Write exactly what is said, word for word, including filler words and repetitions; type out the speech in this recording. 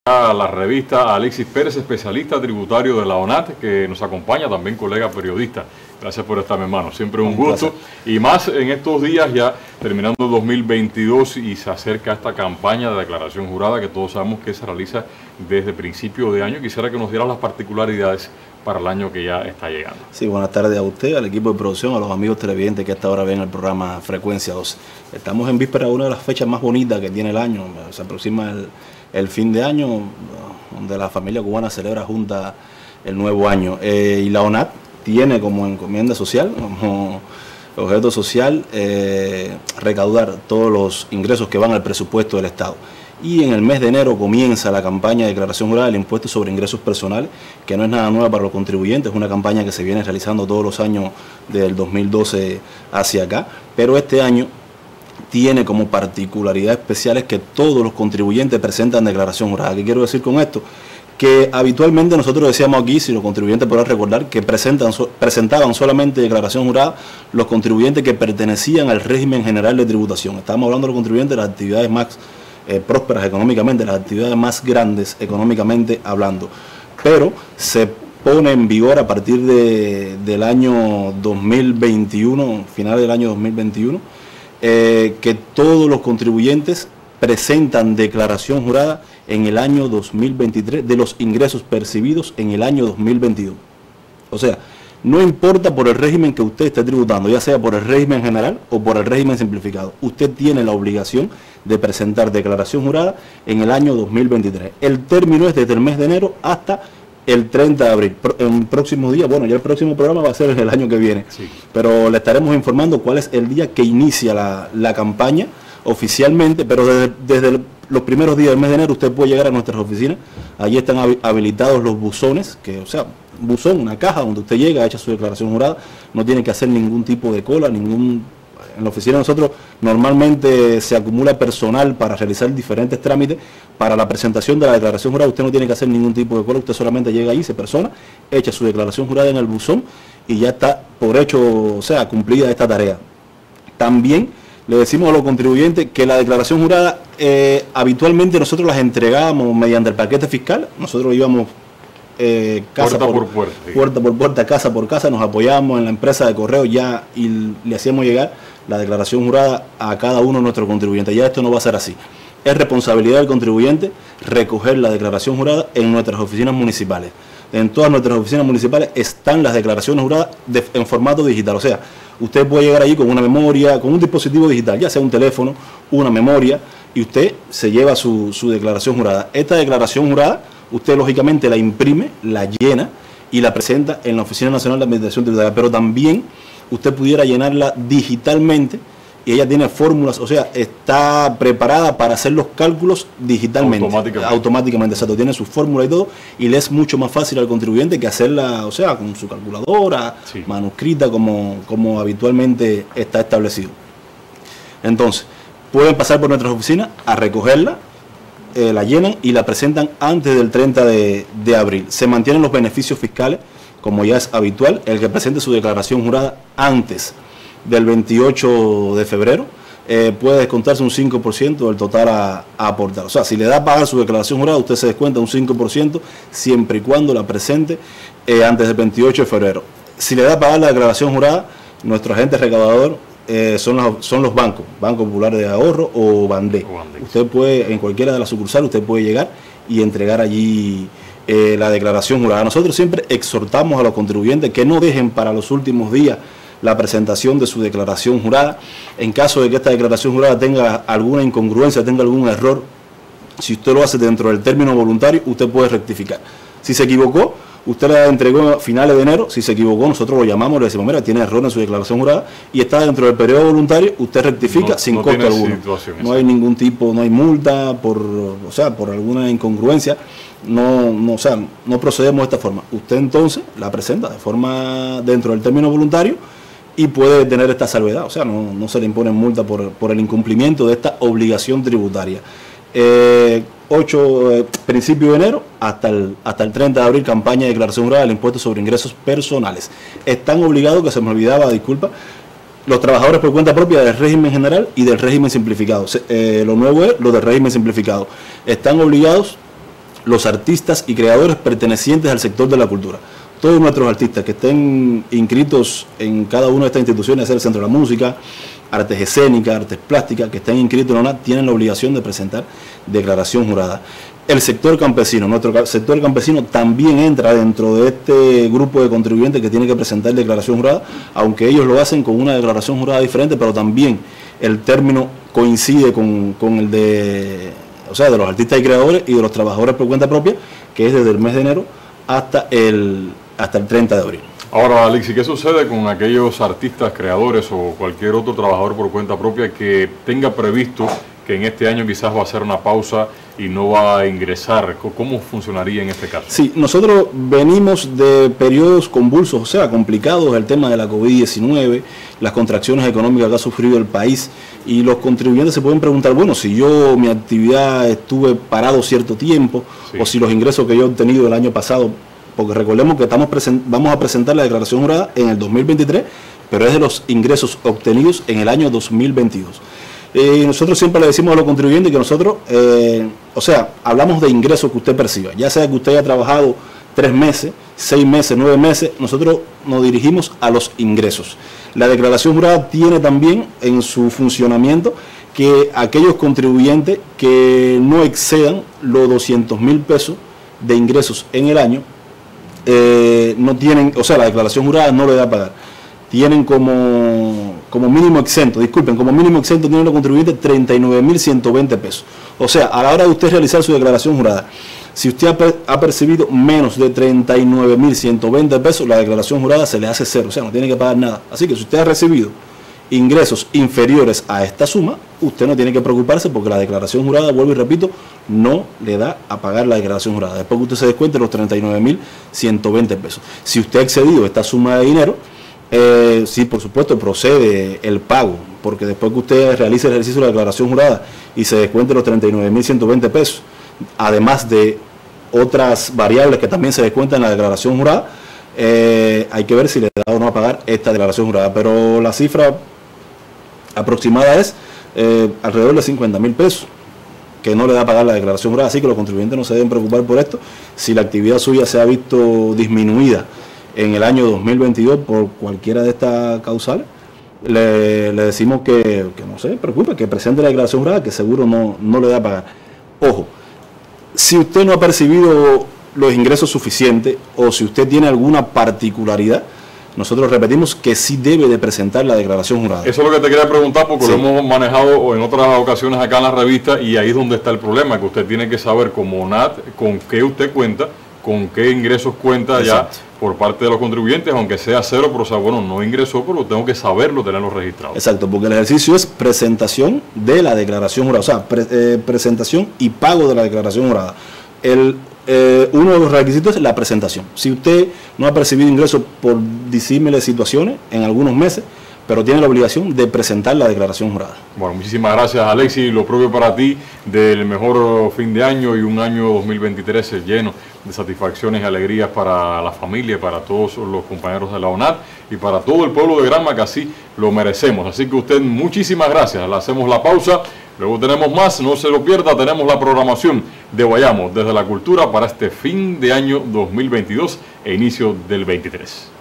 a la revista a Alexis Pérez, especialista tributario de la ONAT, que nos acompaña, también colega periodista. Gracias por estar, mi hermano. Siempre un, un gusto. Placer. Y más en estos días, ya terminando dos mil veintidós, y se acerca esta campaña de declaración jurada que todos sabemos que se realiza desde principio de año. Quisiera que nos dieran las particularidades para el año que ya está llegando. Sí, buenas tardes a usted, al equipo de producción, a los amigos televidentes que hasta ahora ven el programa Frecuencia doce. Estamos en víspera de una de las fechas más bonitas que tiene el año. Se aproxima el, el fin de año, donde la familia cubana celebra junta el nuevo año. Eh, y la ONAT tiene como encomienda social, como objeto social, eh, recaudar todos los ingresos que van al presupuesto del Estado. Y en el mes de enero comienza la campaña de declaración jurada del impuesto sobre ingresos personales, que no es nada nueva para los contribuyentes, es una campaña que se viene realizando todos los años del dos mil doce hacia acá, pero este año tiene como particularidad especiales que todos los contribuyentes presentan declaración jurada. ¿Qué quiero decir con esto? Que habitualmente nosotros decíamos aquí, si los contribuyentes podrán recordar, que presentan, presentaban solamente declaración jurada los contribuyentes que pertenecían al régimen general de tributación. Estábamos hablando de los contribuyentes de las actividades más Eh, prósperas económicamente, las actividades más grandes económicamente hablando, pero se pone en vigor a partir de, del año dos mil veintiuno, final del año dos mil veintiuno, eh, que todos los contribuyentes presentan declaración jurada en el año dos mil veintitrés de los ingresos percibidos en el año dos mil veintidós. O sea, no importa por el régimen que usted esté tributando, ya sea por el régimen general o por el régimen simplificado, usted tiene la obligación de presentar declaración jurada en el año dos mil veintitrés. El término es desde el mes de enero hasta el treinta de abril. En próximos días, bueno, ya el próximo programa va a ser el año que viene, sí, pero le estaremos informando cuál es el día que inicia la, la campaña oficialmente, pero desde, desde el, los primeros días del mes de enero usted puede llegar a nuestras oficinas. Allí están habilitados los buzones, que, o sea, buzón, una caja donde usted llega, echa su declaración jurada, no tiene que hacer ningún tipo de cola, ningún... En la oficina de nosotros normalmente se acumula personal para realizar diferentes trámites. Para la presentación de la declaración jurada usted no tiene que hacer ningún tipo de cola, usted solamente llega ahí, se persona, echa su declaración jurada en el buzón y ya está por hecho, o sea, cumplida esta tarea. También le decimos a los contribuyentes que la declaración jurada eh, habitualmente nosotros las entregábamos mediante el paquete fiscal. Nosotros íbamos eh, casa puerta por, por puerta, sí. puerta por puerta, casa por casa, nos apoyábamos en la empresa de correo ya y le hacíamos llegar la declaración jurada a cada uno de nuestros contribuyentes. Ya esto no va a ser así. Es responsabilidad del contribuyente recoger la declaración jurada en nuestras oficinas municipales. En todas nuestras oficinas municipales están las declaraciones juradas de, en formato digital. O sea, usted puede llegar allí con una memoria, con un dispositivo digital, ya sea un teléfono, una memoria, y usted se lleva su, su declaración jurada. Esta declaración jurada, usted lógicamente la imprime, la llena y la presenta en la Oficina Nacional de Administración Tributaria, pero también usted pudiera llenarla digitalmente y ella tiene fórmulas, o sea, está preparada para hacer los cálculos digitalmente, automáticamente, automáticamente exacto, tiene su fórmula y todo, y le es mucho más fácil al contribuyente que hacerla, o sea, con su calculadora, sí, manuscrita, como, como habitualmente está establecido. Entonces, pueden pasar por nuestras oficinas a recogerla, eh, la llenan y la presentan antes del treinta de abril. Se mantienen los beneficios fiscales, como ya es habitual. El que presente su declaración jurada antes del veintiocho de febrero eh, puede descontarse un cinco por ciento del total a, a aportar. O sea, si le da a pagar su declaración jurada, usted se descuenta un cinco por ciento siempre y cuando la presente eh, antes del veintiocho de febrero. Si le da a pagar la declaración jurada, nuestro agente recaudador eh, son, los, son los bancos, Banco Popular de Ahorro o Bandé. Usted puede, en cualquiera de las sucursales, usted puede llegar y entregar allí Eh, la declaración jurada. Nosotros siempre exhortamos a los contribuyentes que no dejen para los últimos días la presentación de su declaración jurada. En caso de que esta declaración jurada tenga alguna incongruencia, tenga algún error, si usted lo hace dentro del término voluntario, usted puede rectificar. Si se equivocó, usted la entregó a finales de enero, si se equivocó, nosotros lo llamamos, le decimos, mira, tiene error en su declaración jurada y está dentro del periodo voluntario, usted rectifica no, sin no costo alguno. No hay ningún tipo, no hay multa por, o sea, por alguna incongruencia. No, no, o sea, no procedemos de esta forma. Usted entonces la presenta de forma dentro del término voluntario y puede tener esta salvedad. O sea, no, no se le impone multa por, por el incumplimiento de esta obligación tributaria. Eh, ocho, eh, principio de enero hasta el, hasta el treinta de abril, campaña de declaración jurada del impuesto sobre ingresos personales. Están obligados, que se me olvidaba, disculpa, los trabajadores por cuenta propia del régimen general y del régimen simplificado. Eh, lo nuevo es lo del régimen simplificado. Están obligados los artistas y creadores pertenecientes al sector de la cultura. Todos nuestros artistas que estén inscritos en cada una de estas instituciones, sea el Centro de la Música, Artes Escénicas, Artes Plásticas, que estén inscritos en la ONAT, tienen la obligación de presentar declaración jurada. El sector campesino, nuestro sector campesino también entra dentro de este grupo de contribuyentes que tiene que presentar declaración jurada, aunque ellos lo hacen con una declaración jurada diferente, pero también el término coincide con, con el de, o sea, de los artistas y creadores y de los trabajadores por cuenta propia, que es desde el mes de enero hasta el, hasta el treinta de abril. Ahora, Alexis, ¿qué sucede con aquellos artistas, creadores o cualquier otro trabajador por cuenta propia que tenga previsto que en este año quizás va a hacer una pausa y no va a ingresar? ¿Cómo funcionaría en este caso? Sí, nosotros venimos de periodos convulsos, o sea, complicados, el tema de la COVID diecinueve, las contracciones económicas que ha sufrido el país, y los contribuyentes se pueden preguntar, bueno, si yo mi actividad estuve parado cierto tiempo, sí, o si los ingresos que yo he obtenido el año pasado, porque recordemos que estamos vamos a presentar la declaración jurada en el dos mil veintitrés, pero es de los ingresos obtenidos en el año dos mil veintidós. Eh, nosotros siempre le decimos a los contribuyentes que nosotros, eh, o sea, hablamos de ingresos que usted perciba, ya sea que usted haya trabajado tres meses, seis meses, nueve meses, nosotros nos dirigimos a los ingresos. La declaración jurada tiene también en su funcionamiento que aquellos contribuyentes que no excedan los doscientos mil pesos de ingresos en el año, eh, no tienen, o sea, la declaración jurada no le da a pagar. Tienen como, como mínimo exento, disculpen, como mínimo exento tienen los contribuyentes treinta y nueve mil ciento veinte pesos. O sea, a la hora de usted realizar su declaración jurada, si usted ha, per, ha percibido menos de treinta y nueve mil ciento veinte pesos, la declaración jurada se le hace cero, o sea, no tiene que pagar nada. Así que si usted ha recibido ingresos inferiores a esta suma, usted no tiene que preocuparse porque la declaración jurada, vuelvo y repito, no le da a pagar la declaración jurada. Después que usted se descuente los treinta y nueve mil ciento veinte pesos. Si usted ha excedido esta suma de dinero, eh, sí, por supuesto, procede el pago, porque después que usted realice el ejercicio de la declaración jurada y se descuente los treinta y nueve mil ciento veinte pesos, además de otras variables que también se descuentan en la declaración jurada, eh, hay que ver si le da o no a pagar esta declaración jurada. Pero la cifra aproximada es eh, alrededor de cincuenta mil pesos que no le da a pagar la declaración jurada, así que los contribuyentes no se deben preocupar por esto. Si la actividad suya se ha visto disminuida en el año dos mil veintidós por cualquiera de estas causales, le, le decimos que, que no se preocupe, que presente la declaración jurada, que seguro no, no le da a pagar. Ojo, si usted no ha percibido los ingresos suficientes o si usted tiene alguna particularidad, nosotros repetimos que sí debe de presentar la declaración jurada. Eso es lo que te quería preguntar, porque sí, lo hemos manejado en otras ocasiones acá en la revista, y ahí es donde está el problema, que usted tiene que saber como N A T con qué usted cuenta, con qué ingresos cuenta. Exacto. Ya por parte de los contribuyentes, aunque sea cero, pero o sea, bueno, no ingresó, pero tengo que saberlo, tenerlo registrado. Exacto, porque el ejercicio es presentación de la declaración jurada, o sea, pre, eh, presentación y pago de la declaración jurada. El Eh, uno de los requisitos es la presentación. Si usted no ha percibido ingresos por disímiles situaciones en algunos meses, pero tiene la obligación de presentar la declaración jurada. Bueno, muchísimas gracias, Alexis. Lo propio para ti, del mejor fin de año y un año dos mil veintitrés lleno de satisfacciones y alegrías para la familia, para todos los compañeros de la ONAT y para todo el pueblo de Granma, que así lo merecemos. Así que usted, muchísimas gracias. Le hacemos la pausa. Luego tenemos más, no se lo pierda, tenemos la programación de Guayamo desde la cultura para este fin de año dos mil veintidós e inicio del veintitrés.